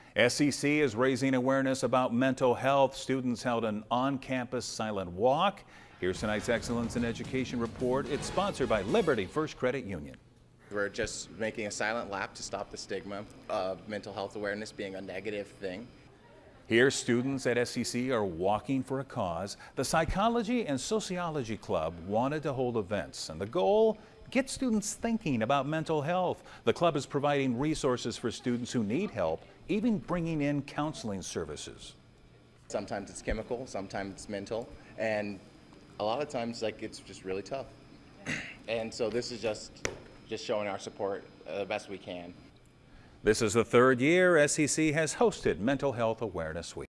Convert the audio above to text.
SEC is raising awareness about mental health. Students held an on-campus silent walk. Here's tonight's Excellence in Education report. It's sponsored by Liberty First Credit Union. We're just making a silent lap to stop the stigma of mental health awareness being a negative thing. Here, students at SEC are walking for a cause. The Psychology and Sociology Club wanted to hold events, and the goal, get students thinking about mental health. The club is providing resources for students who need help, even bringing in counseling services. Sometimes it's chemical, sometimes it's mental, and a lot of times it's just really tough. And so this is just showing our support the best we can. This is the third year SEC has hosted Mental Health Awareness Week.